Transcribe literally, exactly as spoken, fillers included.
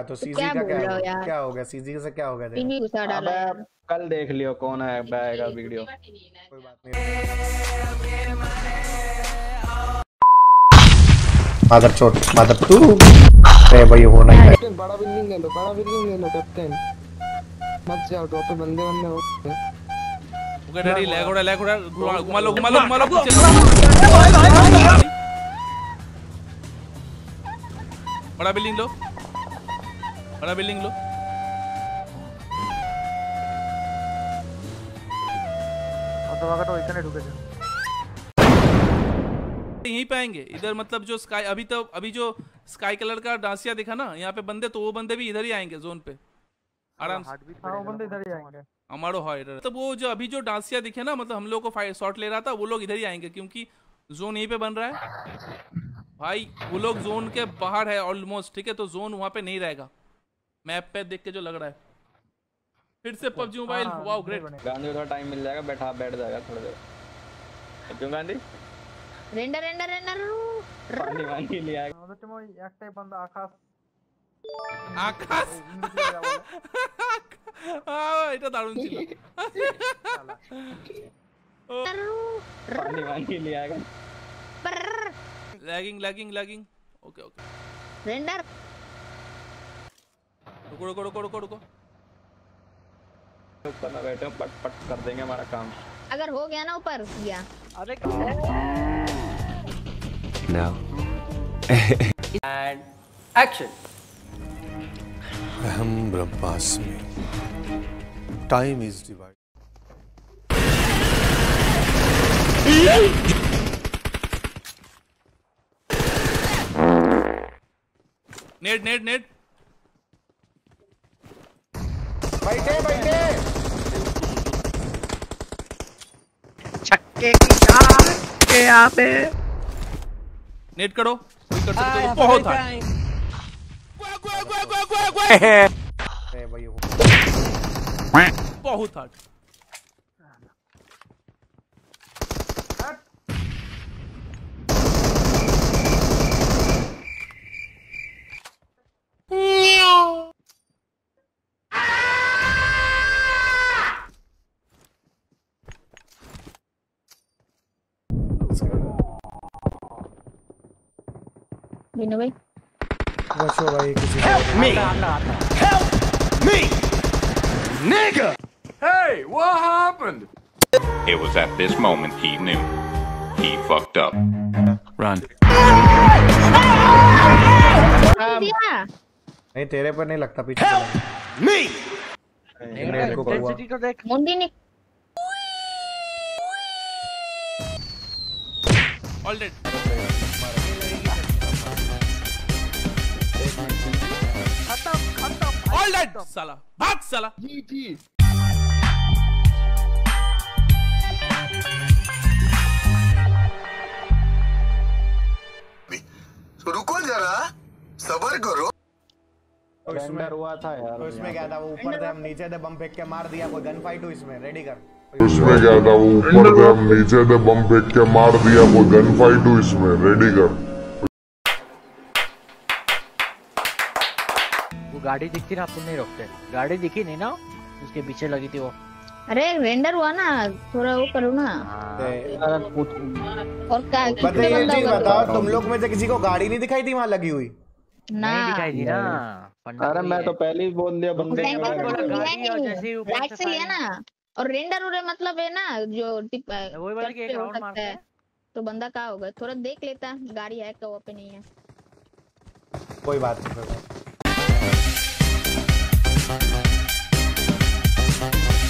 तो सीजी का क्या हो गया? क्या हो गया सीजी से? क्या हो गया तेरा? गुस्सा डाला यार। कल देख लियो कौन है आएगा वीडियो। कोई बात नहीं। मादर चोट मादर टू अरे भाई होना ही है। बड़ा बिल्डिंग ले लो, बड़ा बिल्डिंग ले लो कैप्टन, मत जाओ ड्रॉप पे बंदे बंदे हो ओके डैडी लैग उड़ा लैग उड़ा घुमा लो घुमा लो घुमा लो पीछे। बड़ा बिल्डिंग लो, बड़ा बिल्डिंग लो। तो इतने ढुके थे यहीं पे आएंगे इधर, मतलब जो स्काई अभी तो अभी जो स्काई कलर का डांसिया दिखा ना यहाँ पे बंदे, तो वो बंदे भी इधर ही आएंगे जोन पे आराम से। हाँ वो बंदे इधर ही आएंगे हमारो है इधर। तो वो जो अभी जो डांसिया दिखे ना, मतलब हम लोग को फाइट शॉट ले रहा था, वो लोग इधर ही आएंगे क्योंकि जोन यहीं पे बन रहा है भाई। वो लोग जोन के बाहर है ऑलमोस्ट, ठीक है, तो जोन वहाँ पे नहीं रहेगा। मैप पे देख के जो लग रहा है। फिर से PUBG mobile, wow great. Gandhi को थोड़ा टाइम मिल जाएगा, बैठा बैठ जाएगा थोड़ी देर। क्यों गांधी? रेंडर रेंडर रेंडर पानी वानी ले आएगा। আমাদের টিমে একটাই বান্দা আকাশ আকাশ আহ এটা দারুণ ছিল। पानी वानी ले आएगा। Lagging lagging lagging okay okay. Render रुको रुको रुको रुको रुको ऊपर ना बैठे पट पट कर देंगे हमारा काम। अगर हो गया ना ऊपर गया। अरे Now. And action. Aham Brahmasmi. Time is divided. Net net net बैठे बैठे छक्के की चार के यहाँ पे नेट करो कोई कर सकते हो। बहुत हार्ड अरे भाई बहुत हार्ड। बिनो भाई बचो भाई किसी Help me! Help me! Nigga! Hey, what happened? It was at this moment he knew. He fucked up. Run. नहीं तेरे पर नहीं लगता पीछे Help me! नेट को हुआ तो देख मुंडी ने ऑल डेड। खत्म खत्म ऑल डेड साला भाग साला। जी जी रुको जरा सब्र करो। तो इसमें हुआ था यार। तो इसमें क्या था, वो ऊपर थे हम नीचे थे, बम फेंक के मार दिया। कोई गन फाइट हुई इसमें? रेडी कर। उसमें क्या था, वो ऊपर थे हम नीचे थे, बम फेंक के मार दिया। कोई गन फाइट हुई इसमें? रेडी कर। वो गाड़ी दिखती ना, अपन नहीं रोकते। गाड़ी दिखी नहीं ना, उसके पीछे लगी थी वो। अरे रेंडर हुआ ना, थोड़ा वो करो ना। और क्या बताइए ये चीज बताओ, तुम लोग में से किसी को गाड़ी नहीं दिखाई थी वहाँ लगी हुई? ना दिखाई दी ना। अरे मैं तो पहले ही बोल दिया बंदे राइट से लिया ना। और रेंडर उरे मतलब है ना जो टिप वही वाला कि एक राउंड मारते हैं तो बंदा कहाँ होगा, थोड़ा देख लेता गाड़ी है क्या वहाँ पे नहीं है। कोई बात नहीं।